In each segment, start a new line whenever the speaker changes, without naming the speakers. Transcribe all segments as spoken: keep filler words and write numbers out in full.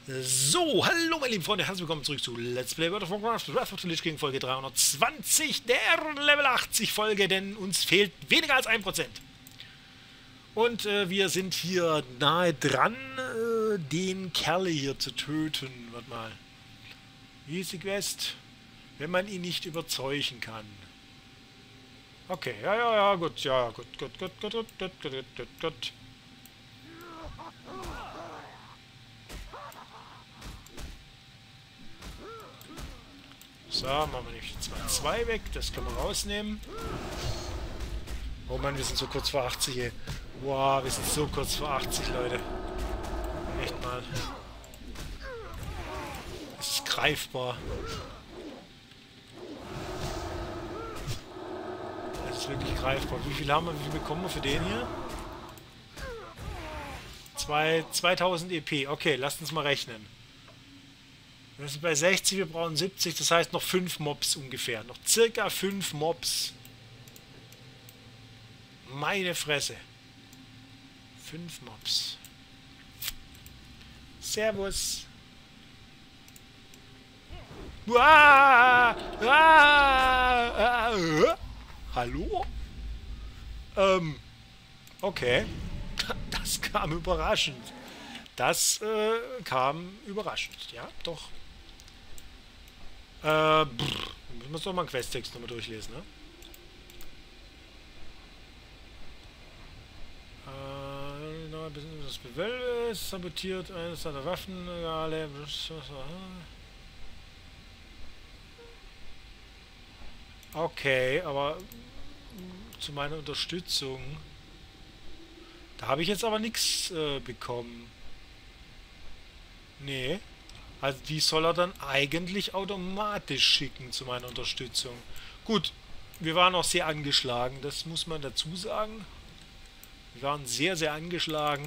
So, hallo meine lieben Freunde, herzlich willkommen zurück zu Let's Play World of Warcraft Wrath of the Lich King Folge dreihundertzwanzig, der Level achtzig Folge, denn uns fehlt weniger als ein Prozent. Und äh, wir sind hier nahe dran, äh, den Kerl hier zu töten. Warte mal. Wie ist die Quest? Wenn man ihn nicht überzeugen kann. Okay, ja, ja, ja, gut, ja, gut, gut, gut, gut, gut, gut, gut, gut, gut. So, machen wir nicht zwei zwei weg, das können wir rausnehmen. Oh Mann, wir sind so kurz vor achtzig, ey. Wow, wir sind so kurz vor achtzig, Leute. Echt mal. Es ist greifbar. Es ist wirklich greifbar. Wie viel haben wir, wie viel bekommen wir für den hier? Zwei, zweitausend E P. Okay, lasst uns mal rechnen. Wir sind bei sechzig, wir brauchen siebzig, das heißt noch fünf Mobs ungefähr. Noch circa fünf Mobs. Meine Fresse. fünf Mobs. Servus. Uah! Ah! Ah! Hallo? Ähm, okay. Das kam überraschend. Das äh, kam überraschend. Ja, doch. Äh, brr. Müssen wir doch mal einen Questtext nochmal durchlesen, ne? Äh, das Gewölbe sabotiert eines seiner Waffen. Okay, aber zu meiner Unterstützung. Da habe ich jetzt aber nichts äh, bekommen. Nee. Also die soll er dann eigentlich automatisch schicken zu meiner Unterstützung. Gut, wir waren auch sehr angeschlagen, das muss man dazu sagen. Wir waren sehr, sehr angeschlagen.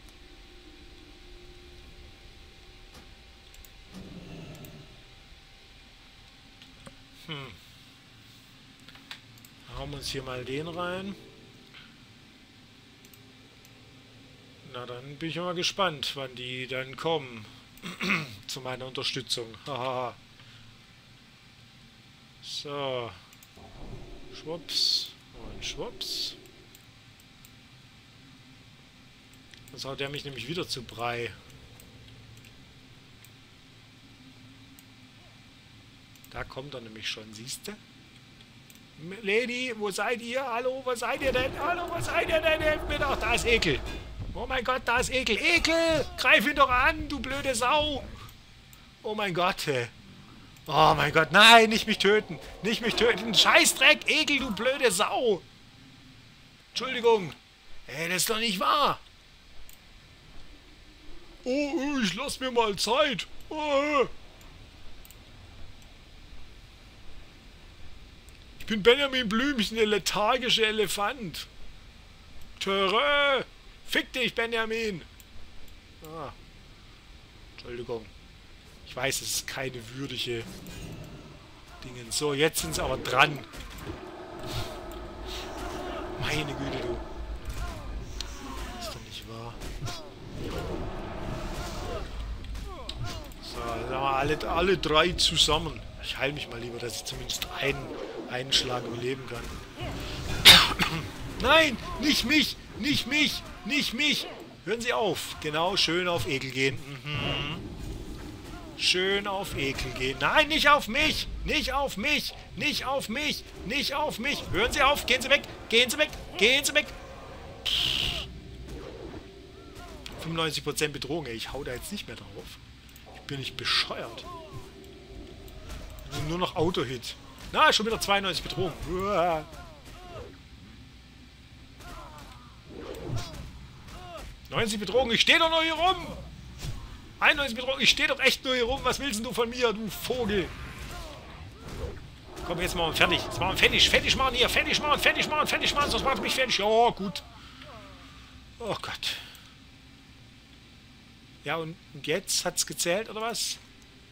Hm. Hauen wir uns hier mal den rein. Na, dann bin ich mal gespannt, wann die dann kommen. Zu meiner Unterstützung. Haha. So. Schwupps. Und schwupps. Jetzt haut der mich nämlich wieder zu Brei. Da kommt er nämlich schon, siehst du? Lady, wo seid ihr? Hallo, wo seid ihr denn? Hallo, wo seid ihr denn? Helft mir doch, da ist Ekel. Oh mein Gott, da ist Ekel. Ekel! Greif ihn doch an, du blöde Sau! Oh mein Gott, ey. Oh mein Gott, nein, nicht mich töten. Nicht mich töten. Scheißdreck, Ekel, du blöde Sau! Entschuldigung. Ey, das ist doch nicht wahr. Oh, ich lass mir mal Zeit. Oh. Ich bin Benjamin Blümchen, der lethargische Elefant. Töre! Fick dich, Benjamin! Ah. Entschuldigung. Ich weiß, es ist keine würdige Dinge. So, jetzt sind sie aber dran. Meine Güte, du. Das ist doch nicht wahr. So, dann haben wir alle, alle drei zusammen. Ich heile mich mal lieber, dass ich zumindest einen, einen Schlag überleben kann. Nein, nicht mich! Nicht mich! Nicht mich! Hören Sie auf! Genau, schön auf Ekel gehen. Mhm. Schön auf Ekel gehen. Nein, nicht auf mich! Nicht auf mich! Nicht auf mich! Nicht auf mich! Hören Sie auf! Gehen Sie weg! Gehen Sie weg! Gehen Sie weg! fünfundneunzig Prozent Bedrohung, ey. Ich hau da jetzt nicht mehr drauf. Ich bin nicht bescheuert. Nur noch Auto-Hit. Na, schon wieder zweiundneunzig Bedrohung. Uah. neunzig Bedrohung, ich stehe doch nur hier rum! einundneunzig Bedrohung, ich stehe doch echt nur hier rum! Was willst denn du von mir, du Vogel? Komm, jetzt machen wir fertig. Jetzt machen wir fertig. Fertig machen hier. Fertig machen, fertig machen, fertig machen. Sonst macht mich fertig. Ja, gut. Oh Gott. Ja, und, und jetzt? Hat's gezählt, oder was?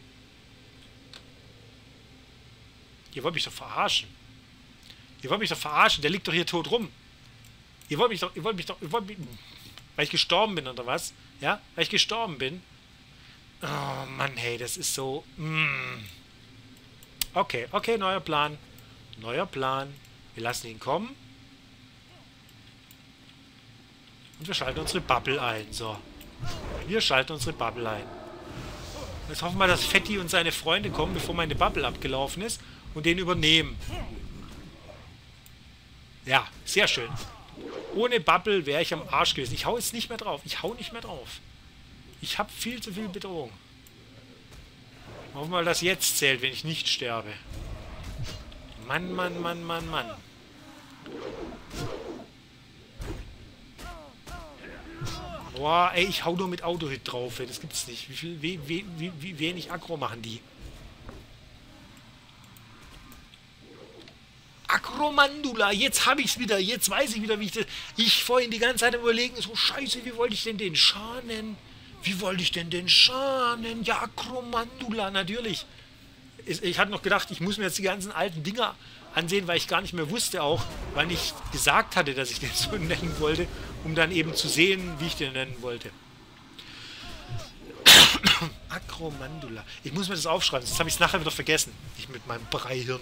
Ihr wollt mich doch verarschen. Ihr wollt mich doch verarschen. Der liegt doch hier tot rum. Ihr wollt mich doch... Ihr wollt mich doch... Ihr wollt mich, weil ich gestorben bin, oder was? Ja? Weil ich gestorben bin. Oh Mann, hey, das ist so... Mm. Okay, okay, neuer Plan. Neuer Plan. Wir lassen ihn kommen. Und wir schalten unsere Bubble ein. So. Wir schalten unsere Bubble ein. Jetzt hoffen wir, dass Fetti und seine Freunde kommen, bevor meine Bubble abgelaufen ist. Und den übernehmen. Ja, sehr schön. Ohne Bubble wäre ich am Arsch gewesen. Ich hau jetzt nicht mehr drauf. Ich hau nicht mehr drauf. Ich habe viel zu viel Bedrohung. Hoffen wir mal, dass jetzt zählt, wenn ich nicht sterbe. Mann, Mann, Mann, Mann, Mann. Boah, ey, ich hau nur mit Autohit drauf, ey. Das gibt's nicht. Wie viel, wie, wie, wie, wie wenig Aggro machen die? Akromandula, jetzt habe ich's wieder. Jetzt weiß ich wieder, wie ich das... Ich vorhin die ganze Zeit am Überlegen, so scheiße, wie wollte ich denn den schaden? Wie wollte ich denn den schaden? Ja, Akromandula, natürlich. Ich hatte noch gedacht, ich muss mir jetzt die ganzen alten Dinger ansehen, weil ich gar nicht mehr wusste auch, wann ich gesagt hatte, dass ich den so nennen wollte, um dann eben zu sehen, wie ich den nennen wollte. Akromandula. Ich muss mir das aufschreiben, sonst habe ich es nachher wieder vergessen. Ich mit meinem Breihirn.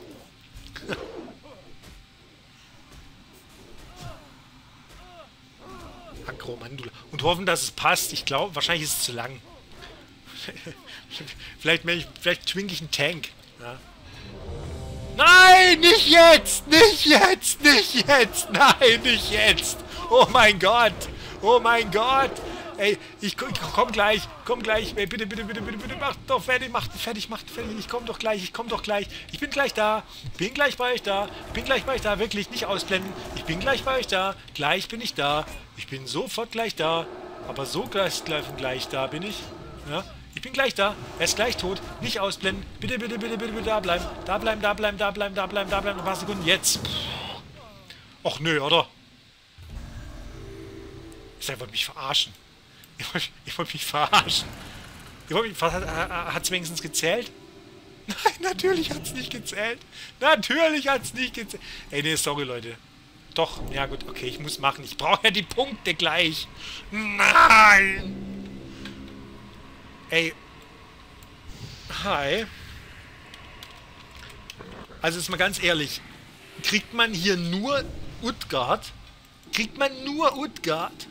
Akromandula. Und hoffen, dass es passt. Ich glaube, wahrscheinlich ist es zu lang. vielleicht vielleicht twink ich einen Tank. Ja. Nein, nicht jetzt! Nicht jetzt! Nicht jetzt! Nein, nicht jetzt! Oh mein Gott! Oh mein Gott! Ey, ich, ich komm gleich, komm gleich, ey, bitte, bitte, bitte, bitte, bitte, macht doch fertig, macht fertig, macht fertig, ich komm doch gleich, ich komm doch gleich, ich bin gleich da, bin gleich bei euch da, bin gleich bei euch da, wirklich, nicht ausblenden, ich bin gleich bei euch da, gleich bin ich da, ich bin sofort gleich da, aber so gleich, gleich, gleich da bin ich, ja, ich bin gleich da, er ist gleich tot, nicht ausblenden, bitte, bitte, bitte, bitte, bitte, da bleiben, da bleiben, da bleiben, da bleiben, da bleiben, da bleiben, ein paar Sekunden, jetzt, och nö, oder? Ich wollte mich verarschen. Ich wollte, ich wollte mich verarschen. Ich wollte mich, hat es wenigstens gezählt? Nein, natürlich hat es nicht gezählt. Natürlich hat es nicht gezählt. Ey, nee, sorry, Leute. Doch, ja gut, okay, ich muss machen. Ich brauche ja die Punkte gleich. Nein! Ey. Hi. Also jetzt mal ganz ehrlich. Kriegt man hier nur Utgard? Kriegt man nur Utgard?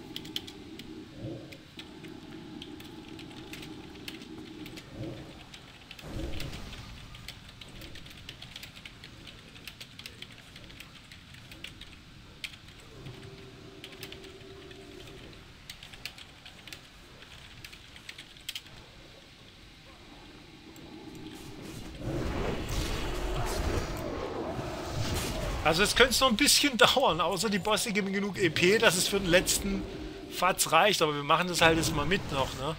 Also es könnte noch ein bisschen dauern, außer die Bosse geben genug E P, dass es für den letzten Fatz reicht, aber wir machen das halt jetzt mal mit noch, ne?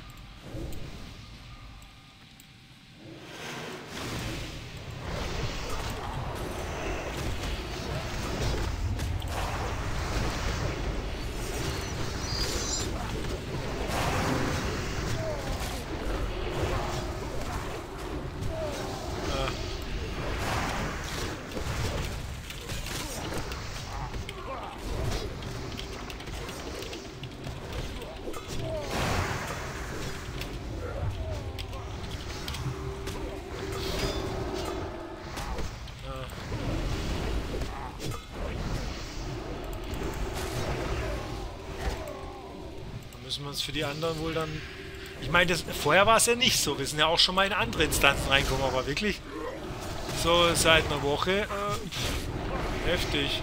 Müssen wir uns für die anderen wohl dann... Ich meine, das, vorher war es ja nicht so. Wir sind ja auch schon mal in andere Instanzen reingekommen, aber wirklich so seit einer Woche äh, pff, heftig.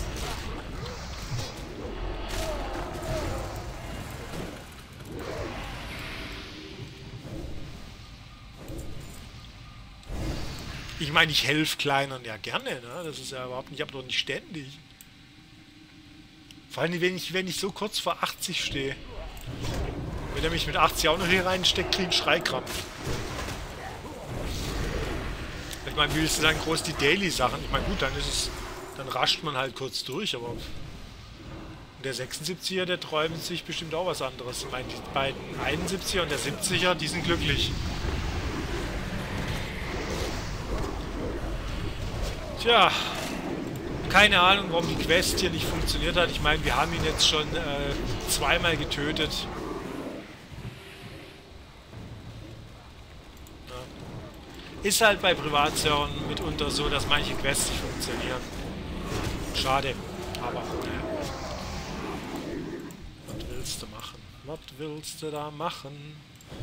Ich meine, ich helfe Kleinern ja gerne, ne? Das ist ja überhaupt nicht, aber doch nicht ständig. Vor allem, wenn ich, wenn ich so kurz vor achtzig stehe. Wenn er mich mit achtzig auch noch hier reinsteckt, kriege ich einen Schreikrampf. Ich meine, wie willst du dann groß die Daily-Sachen? Ich meine, gut, dann ist es... Dann rascht man halt kurz durch, aber... Der sechsundsiebziger, der träumt sich bestimmt auch was anderes. Ich meine, die beiden einundsiebziger und der siebziger, die sind glücklich. Tja... Keine Ahnung, warum die Quest hier nicht funktioniert hat. Ich meine, wir haben ihn jetzt schon äh, zweimal getötet. Ist halt bei Privatservern mitunter so, dass manche Quests nicht funktionieren. Schade, aber ja. Was willst du machen? Was willst du da machen?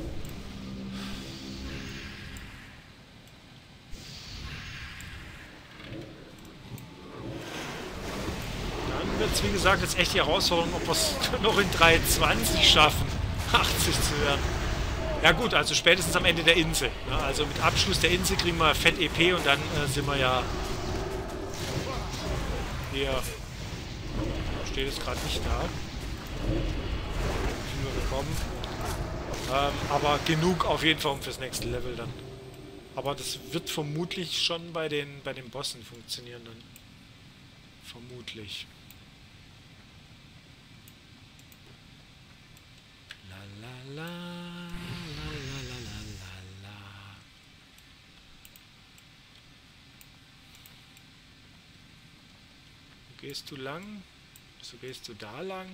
Dann wird es, wie gesagt, jetzt echt die Herausforderung, ob wir es noch in drei zwanzig schaffen, achtzig zu werden. Ja gut, also spätestens am Ende der Insel. Ja, also mit Abschluss der Insel kriegen wir Fett E P und dann äh, sind wir ja hier. Steht es gerade nicht da. Viel nur bekommen. Ähm, aber genug auf jeden Fall um fürs nächste Level dann. Aber das wird vermutlich schon bei den bei den Bossen funktionieren dann. Vermutlich. La la la. Gehst du lang? So gehst du da lang?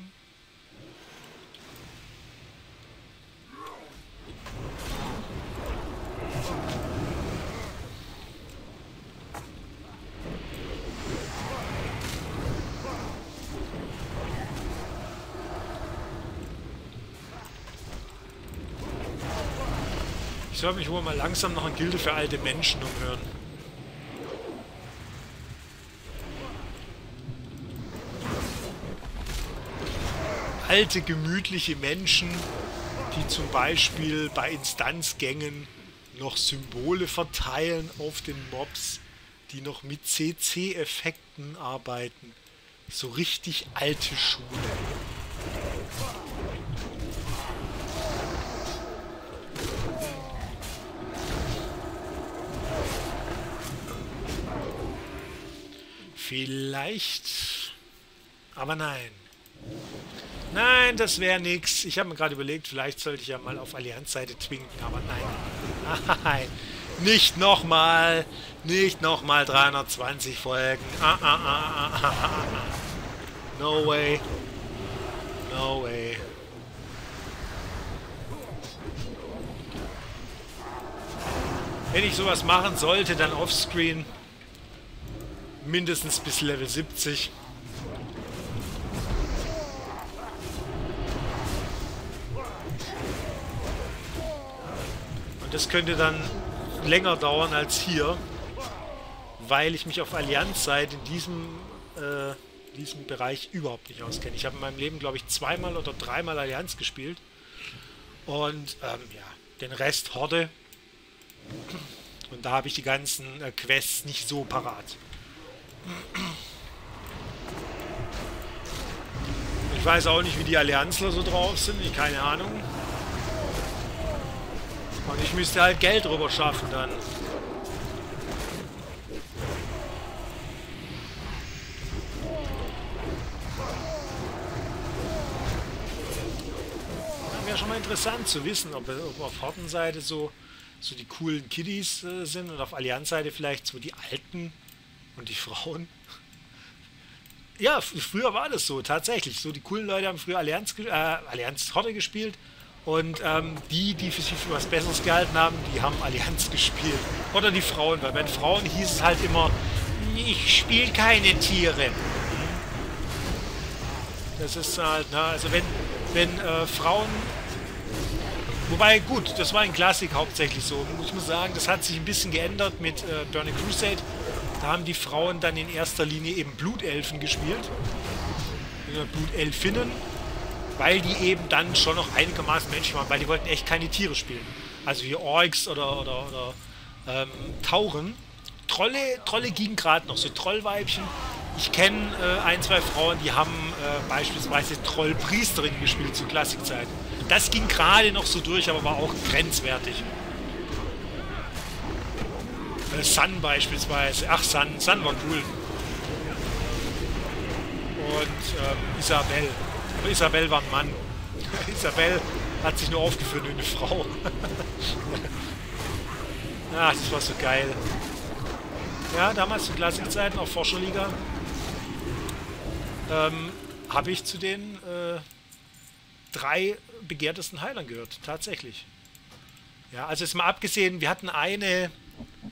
Ich soll mich wohl mal langsam noch eine Gilde für alte Menschen umhören. Alte, gemütliche Menschen, die zum Beispiel bei Instanzgängen noch Symbole verteilen auf den Mobs, die noch mit C C-Effekten arbeiten. So richtig alte Schule. Vielleicht, aber nein. Nein, das wäre nix. Ich habe mir gerade überlegt, vielleicht sollte ich ja mal auf Allianz-Seite twinken, aber nein. Nein. Nicht nochmal. Nicht nochmal dreihundertzwanzig Folgen. Ah, ah, ah, ah, ah, ah. No way. No way. Wenn ich sowas machen sollte, dann offscreen. Mindestens bis Level siebzig. Das könnte dann länger dauern als hier, weil ich mich auf Allianz-Seite in diesem, äh, diesem Bereich überhaupt nicht auskenne. Ich habe in meinem Leben, glaube ich, zweimal oder dreimal Allianz gespielt und ähm, ja, den Rest Horde. Und da habe ich die ganzen äh, Quests nicht so parat. Ich weiß auch nicht, wie die Allianzler so drauf sind, ich keine Ahnung. Und ich müsste halt Geld drüber schaffen dann. Ja, wäre schon mal interessant zu wissen, ob, ob auf Hortenseite so, so die coolen Kiddies äh, sind und auf Allianzseite vielleicht so die Alten und die Frauen. Ja, früher war das so, tatsächlich. So die coolen Leute haben früher Allianz, äh, Allianz Horde gespielt. Und ähm, die, die für sich für was Besseres gehalten haben, die haben Allianz gespielt. Oder die Frauen, weil bei den Frauen hieß es halt immer, ich spiele keine Tiere. Das ist halt, na, also wenn, wenn äh, Frauen... Wobei, gut, das war in Classic hauptsächlich so. Muss man sagen, das hat sich ein bisschen geändert mit äh, Burning Crusade. Da haben die Frauen dann in erster Linie eben Blutelfen gespielt. Blutelfinnen. Weil die eben dann schon noch einigermaßen Menschen waren, weil die wollten echt keine Tiere spielen. Also wie Orks oder, oder, oder ähm, Tauren. Trolle, Trolle gingen gerade noch, so Trollweibchen. Ich kenne äh, ein, zwei Frauen, die haben äh, beispielsweise Trollpriesterinnen gespielt zu Klassikzeiten. Das ging gerade noch so durch, aber war auch grenzwertig. Äh, Sun beispielsweise. Ach, Sun, Sun war cool. Und ähm, Isabel. Aber Isabel war ein Mann. Isabel hat sich nur aufgeführt wie eine Frau. Ach, das war so geil. Ja, damals zu Klassikzeiten auf Forscherliga ähm, habe ich zu den äh, drei begehrtesten Heilern gehört. Tatsächlich. Ja, also jetzt mal abgesehen, wir hatten eine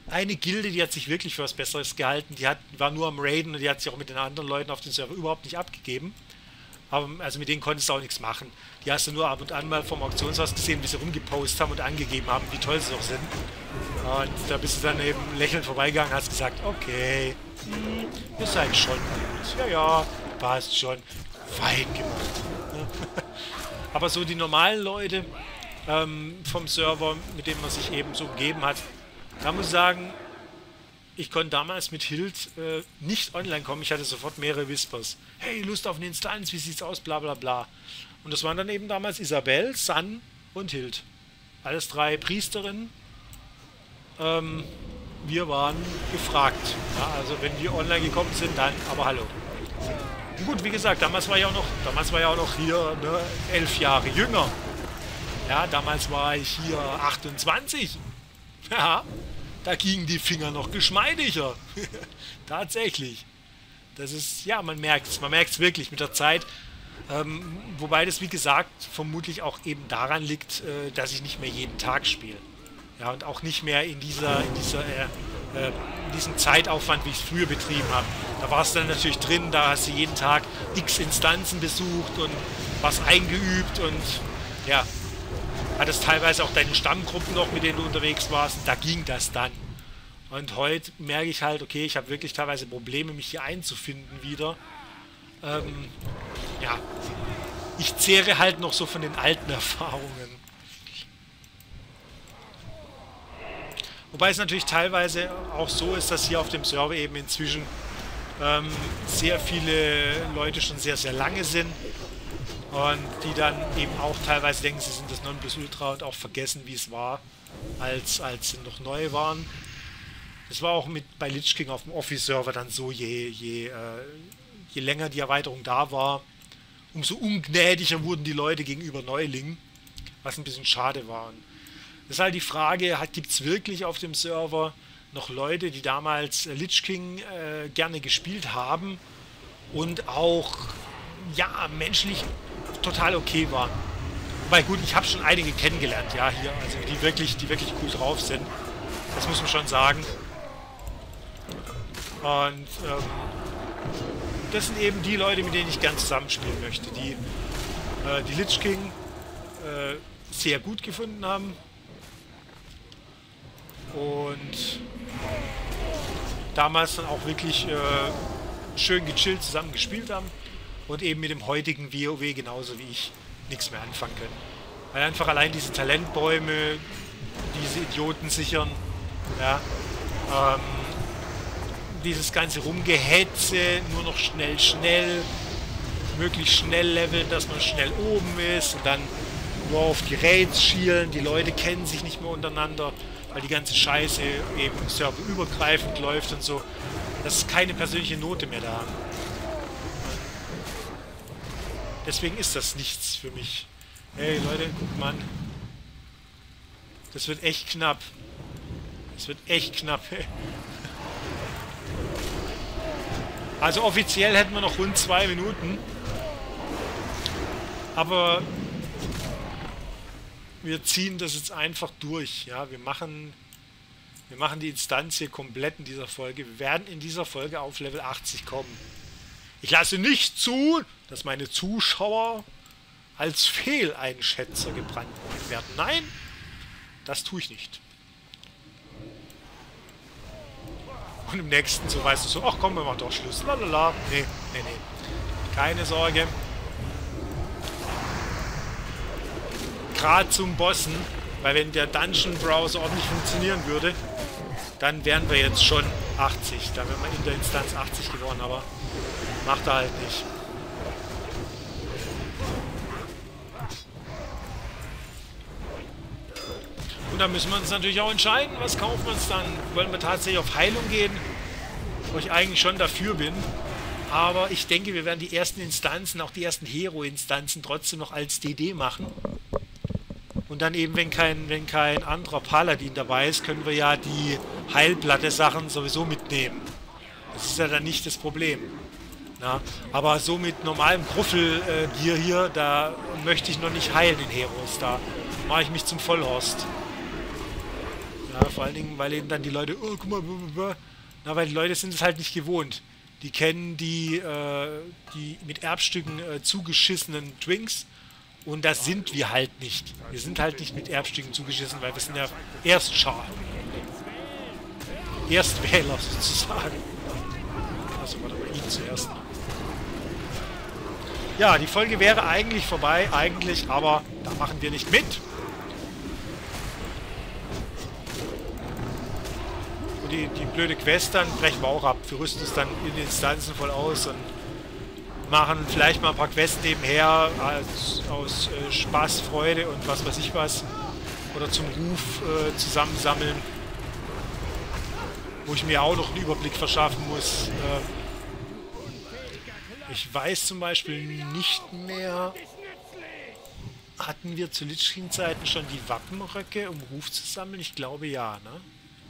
eine Gilde, die hat sich wirklich für was Besseres gehalten. Die hat, war nur am Raiden und die hat sich auch mit den anderen Leuten auf den Server überhaupt nicht abgegeben. Aber also mit denen konntest du auch nichts machen. Die hast du nur ab und an mal vom Auktionshaus gesehen, wie sie rumgepostet haben und angegeben haben, wie toll sie doch sind. Und da bist du dann eben lächelnd vorbeigegangen und hast gesagt, okay, hm, ihr seid schon gut. Ja, ja, passt schon. Fein gemacht. Aber so die normalen Leute ähm, vom Server, mit denen man sich eben so umgeben hat, da muss ich sagen, ich konnte damals mit Hild äh, nicht online kommen. Ich hatte sofort mehrere Whispers. Hey, Lust auf eine Instanz, wie sieht's aus, bla bla bla. Und das waren dann eben damals Isabel, San und Hild. Alles drei Priesterinnen. Ähm, wir waren gefragt. Ja, also wenn wir online gekommen sind, dann aber hallo. Und gut, wie gesagt, damals war ich auch noch, damals war ich auch noch hier ne, elf Jahre jünger. Ja, damals war ich hier achtundzwanzig. Ja, da gingen die Finger noch geschmeidiger. Tatsächlich. Das ist, ja, man merkt es, man merkt es wirklich mit der Zeit. Ähm, wobei das, wie gesagt, vermutlich auch eben daran liegt, äh, dass ich nicht mehr jeden Tag spiele. Ja, und auch nicht mehr in dieser, in dieser, äh, äh, in diesem Zeitaufwand, wie ich es früher betrieben habe. Da war es dann natürlich drin, da hast du jeden Tag x Instanzen besucht und was eingeübt und ja, hattest teilweise auch deine Stammgruppen noch, mit denen du unterwegs warst. Da ging das dann. Und heute merke ich halt, okay, ich habe wirklich teilweise Probleme, mich hier einzufinden wieder. Ähm, ja, ich zehre halt noch so von den alten Erfahrungen. Wobei es natürlich teilweise auch so ist, dass hier auf dem Server eben inzwischen ähm, sehr viele Leute schon sehr, sehr lange sind. Und die dann eben auch teilweise denken, sie sind das Nonplusultra und auch vergessen, wie es war, als, als sie noch neu waren. Das war auch mit bei Lich King auf dem Office-Server dann so, je, je, äh, je länger die Erweiterung da war, umso ungnädiger wurden die Leute gegenüber Neulingen, was ein bisschen schade war. Und das ist halt die Frage, gibt es wirklich auf dem Server noch Leute, die damals äh, Lich King äh, gerne gespielt haben und auch, ja, menschlich total okay waren. Weil gut, ich habe schon einige kennengelernt, ja, hier, also die wirklich, die wirklich cool drauf sind. Das muss man schon sagen. Und ähm, das sind eben die Leute, mit denen ich gern zusammenspielen möchte, die äh, die Lich King äh, sehr gut gefunden haben und damals dann auch wirklich äh, schön gechillt zusammen gespielt haben und eben mit dem heutigen WoW genauso wie ich nichts mehr anfangen können. Weil einfach allein diese Talentbäume, diese Idioten sichern, ja, ähm, dieses ganze Rumgehetze, nur noch schnell, schnell, möglichst schnell leveln, dass man schnell oben ist und dann nur auf die Raids schielen, die Leute kennen sich nicht mehr untereinander, weil die ganze Scheiße eben serverübergreifend läuft und so. Das ist keine persönliche Note mehr da. Deswegen ist das nichts für mich. Hey Leute, guckt mal an. Das wird echt knapp. Das wird echt knapp. Also offiziell hätten wir noch rund zwei Minuten. Aber wir ziehen das jetzt einfach durch. Ja, wir machen, wir machen die Instanz hier komplett in dieser Folge. Wir werden in dieser Folge auf Level achtzig kommen. Ich lasse nicht zu, dass meine Zuschauer als Fehleinschätzer gebrandmarkt werden. Nein, das tue ich nicht. Und im nächsten so weißt du so, ach komm, wir machen doch Schluss. Lalala. Nee, nee, nee. Keine Sorge. Gerade zum Bossen, weil wenn der Dungeon Browser ordentlich funktionieren würde, dann wären wir jetzt schon achtzig. Da wären wir in der Instanz achtzig geworden, aber macht er halt nicht. Und dann müssen wir uns natürlich auch entscheiden, was kaufen wir uns dann. Wollen wir tatsächlich auf Heilung gehen, wo ich eigentlich schon dafür bin. Aber ich denke, wir werden die ersten Instanzen, auch die ersten Hero-Instanzen trotzdem noch als D D machen. Und dann eben, wenn kein, wenn kein anderer Paladin dabei ist, können wir ja die Heilplatte-Sachen sowieso mitnehmen. Das ist ja dann nicht das Problem. Na, aber so mit normalem Gruffel-Gear äh, hier, da möchte ich noch nicht heilen in Heroes. Da mache ich mich zum Vollhorst. Ja, vor allen Dingen, weil eben dann die Leute, oh, guck mal, blablabla. Na, weil die Leute sind es halt nicht gewohnt. Die kennen die, äh, die mit Erbstücken äh, zugeschissenen Twinks und das sind wir halt nicht. Wir sind halt nicht mit Erbstücken zugeschissen, weil wir sind ja Erstschar. Erstwähler sozusagen. Also warte mal, ihn zuerst. Ja, die Folge wäre eigentlich vorbei, eigentlich, aber da machen wir nicht mit. Und die, die blöde Quest dann brechen wir auch ab. Wir rüsten es dann in den Instanzen voll aus und machen vielleicht mal ein paar Quests nebenher als, aus äh, Spaß, Freude und was weiß ich was. Oder zum Ruf äh, zusammensammeln. Wo ich mir auch noch einen Überblick verschaffen muss. Äh, ich weiß zum Beispiel nicht mehr... Hatten wir zu Lich King-Zeiten schon die Wappenröcke, um Ruf zu sammeln? Ich glaube ja, ne?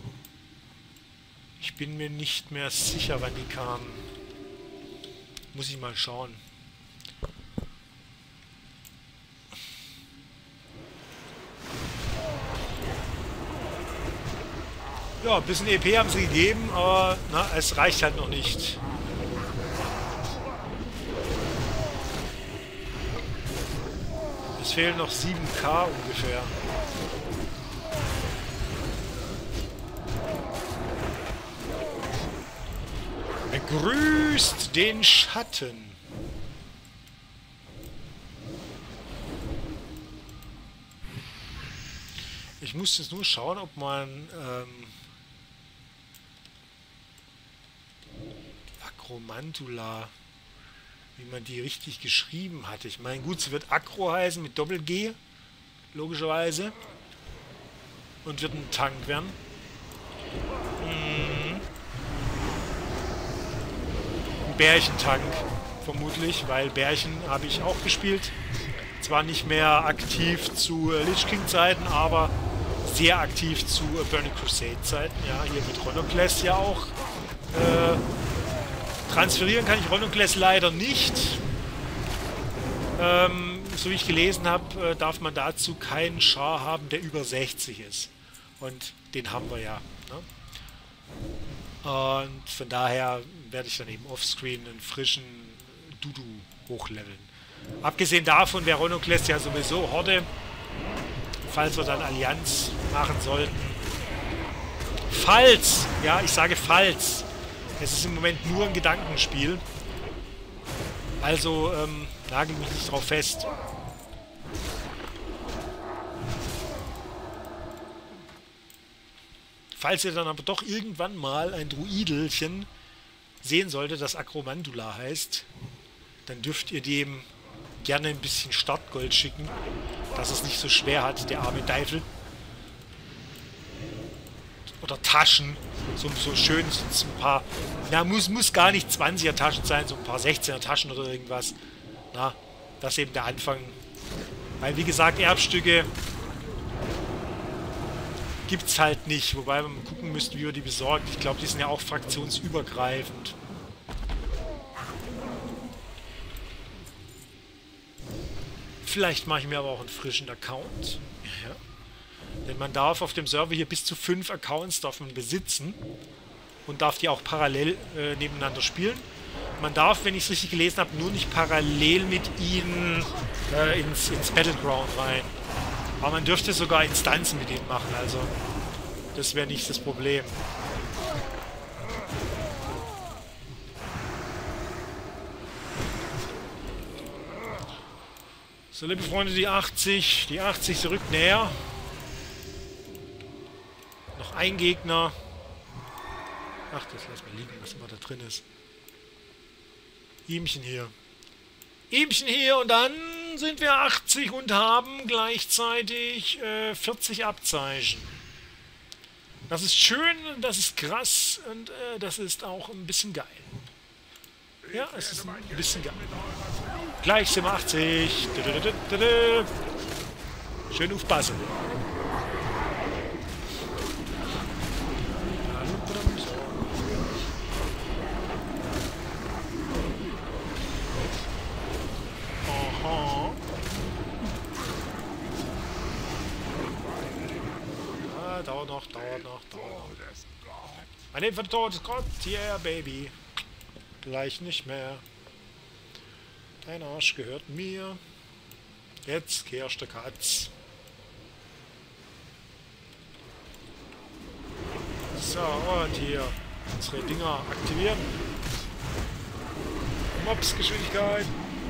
Ich bin mir nicht mehr sicher, wann die kamen. Muss ich mal schauen. Ja, ein bisschen E P haben sie gegeben, aber na, es reicht halt noch nicht. Es fehlen noch sieben K ungefähr. Begrüßt den Schatten. Ich muss jetzt nur schauen, ob man ähm, Akromantula, wie man die richtig geschrieben hat. Ich meine, gut, sie wird Akro heißen mit Doppel-G, logischerweise. Und wird ein Tank werden. Mhm. Ein Bärchentank, vermutlich, weil Bärchen habe ich auch gespielt. Zwar nicht mehr aktiv zu äh, Lich King-Zeiten, aber sehr aktiv zu äh, Burning Crusade-Zeiten. Ja, hier mit Ronocless ja auch. Äh, transferieren kann ich Ronocless leider nicht. Ähm, so wie ich gelesen habe, äh, darf man dazu keinen Char haben, der über sechzig ist. Und den haben wir ja. Ne? Und von daher werde ich dann eben offscreen einen frischen Dudu hochleveln. Abgesehen davon wäre Ronocless ja sowieso Horde, falls wir dann Allianz machen sollten. Falls, ja, ich sage falls. Es ist im Moment nur ein Gedankenspiel. Also, ähm, nagel mich nicht drauf fest. Falls ihr dann aber doch irgendwann mal ein Druidelchen sehen solltet, das Akromantula heißt, dann dürft ihr dem gerne ein bisschen Startgold schicken, dass es nicht so schwer hat, der arme Teufel. Oder Taschen, so, so schön, so ein paar, na, muss, muss gar nicht zwanziger Taschen sein, so ein paar sechzehner Taschen oder irgendwas. Na, das ist eben der Anfang. Weil, wie gesagt, Erbstücke gibt es halt nicht, wobei wir mal gucken müssten, wie wir die besorgen. Ich glaube, die sind ja auch fraktionsübergreifend. Vielleicht mache ich mir aber auch einen frischen Account. Ja. Denn man darf auf dem Server hier bis zu fünf Accounts darf man besitzen und darf die auch parallel äh, nebeneinander spielen. Man darf, wenn ich es richtig gelesen habe, nur nicht parallel mit ihnen äh, ins, ins Battleground rein. Aber man dürfte sogar Instanzen mit ihnen machen, also das wäre nicht das Problem. So, liebe Freunde, die achtzig, die achtzig, sie rückt näher. Noch ein Gegner. Ach, das lass mal liegen, was immer da drin ist. Ihmchen hier. Ihmchen hier und dann sind wir achtzig und haben gleichzeitig äh, vierzig Abzeichen. Das ist schön, das ist krass und äh, das ist auch ein bisschen geil. Ja, es ist ein bisschen geil. Gleich sind wir achtzig. Schön aufpassen. Ja, dauert noch, dauert noch, dauert noch. Mein Leben für den Tod ist Gott, yeah, Baby. Gleich nicht mehr. Dein Arsch gehört mir. Jetzt kehrst du Katz. So, und hier unsere Dinger aktivieren. Mobsgeschwindigkeit.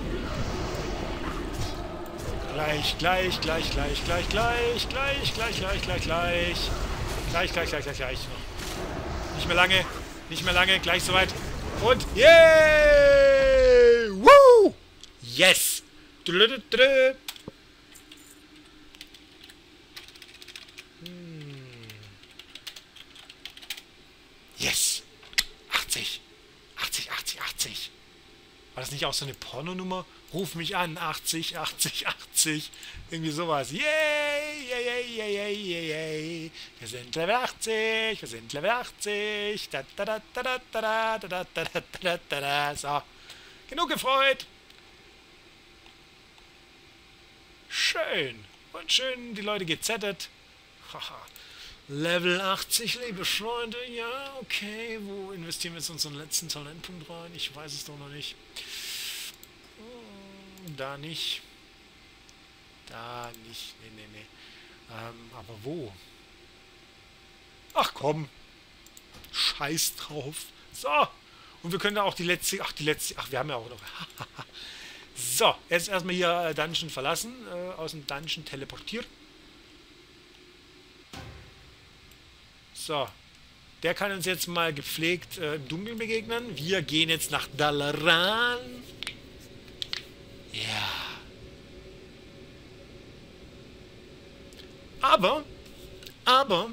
Gleich, gleich, gleich, gleich, gleich, gleich, gleich, gleich, gleich, gleich, gleich. Gleich, gleich, gleich, gleich, gleich. Nicht mehr lange, nicht mehr lange, gleich soweit. Und yay! Woo! Yes! Yes! achtzig! achtzig, achtzig, achtzig! War das nicht auch so eine Pornonummer? Ruf mich an, achtzig, achtzig, achtzig. Irgendwie sowas. Yay, yay, yay, yay, yay, yay, yay. Wir sind Level achtzig, wir sind Level achtzig. Da, da, da, da, da, da, da, da, da, da, da, da. So. Genug gefreut. Schön. Und schön die Leute gezettet. Haha. Level achtzig, liebe Freunde. Ja, okay. Wo investieren wir jetzt unseren letzten Talentpunkt rein? Ich weiß es doch noch nicht. Da nicht. Da nicht. Nee, nee, nee. Ähm, aber wo? Ach komm. Scheiß drauf. So. Und wir können da auch die letzte... Ach, die letzte... Ach, wir haben ja auch noch... So. Jetzt erstmal hier Dungeon verlassen. Äh, aus dem Dungeon teleportieren. So. Der kann uns jetzt mal gepflegt äh, im Dunkeln begegnen. Wir gehen jetzt nach Dalaran. Ja. Aber, aber,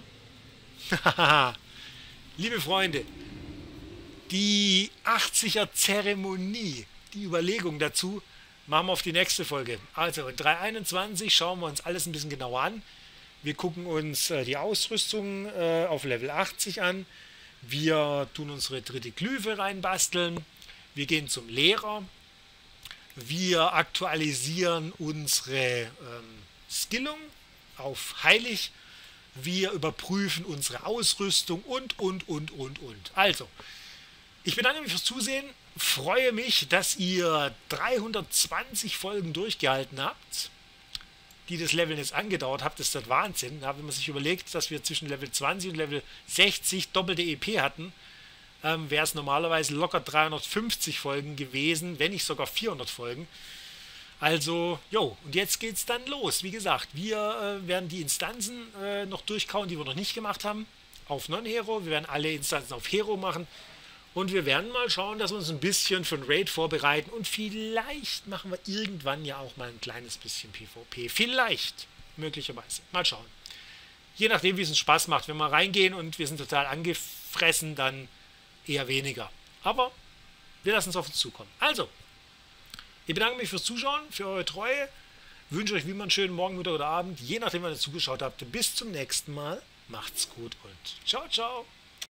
liebe Freunde, die achtziger-Zeremonie, die Überlegung dazu, machen wir auf die nächste Folge. Also in drei einundzwanzig schauen wir uns alles ein bisschen genauer an. Wir gucken uns äh, die Ausrüstung äh, auf Level achtzig an. Wir tun unsere dritte Glyphe reinbasteln. Wir gehen zum Lehrer. Wir aktualisieren unsere ähm, Skillung auf Heilig. Wir überprüfen unsere Ausrüstung und, und, und, und, und. Also, ich bedanke mich fürs Zusehen. Freue mich, dass ihr dreihundertzwanzig Folgen durchgehalten habt, die das Level jetzt angedauert habt. Das ist der Wahnsinn. Ja, wenn man sich überlegt, dass wir zwischen Level zwanzig und Level sechzig doppelte E P hatten, ähm, wäre es normalerweise locker dreihundertfünfzig Folgen gewesen, wenn nicht sogar vierhundert Folgen. Also, jo, und jetzt geht's dann los. Wie gesagt, wir äh, werden die Instanzen äh, noch durchkauen, die wir noch nicht gemacht haben, auf Non-Hero. Wir werden alle Instanzen auf Hero machen. Und wir werden mal schauen, dass wir uns ein bisschen für ein Raid vorbereiten. Und vielleicht machen wir irgendwann ja auch mal ein kleines bisschen PvP. Vielleicht, möglicherweise. Mal schauen. Je nachdem, wie es uns Spaß macht. Wenn wir reingehen und wir sind total angefressen, dann eher weniger. Aber wir lassen es auf uns zukommen. Also, ich bedanke mich fürs Zuschauen, für eure Treue. Wünsche euch wie immer einen schönen Morgen, Mittag oder Abend. Je nachdem, wann ihr zugeschaut habt. Bis zum nächsten Mal. Macht's gut und ciao, ciao.